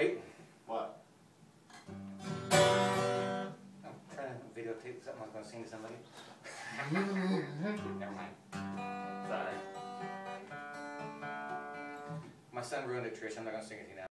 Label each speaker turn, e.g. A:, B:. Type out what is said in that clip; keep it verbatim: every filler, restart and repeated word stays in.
A: Wait.
B: What?
A: I'm trying to videotape something I was going to sing to somebody. Never mind.
B: Sorry.
A: My son ruined it, Trish. I'm not going to sing it to you now.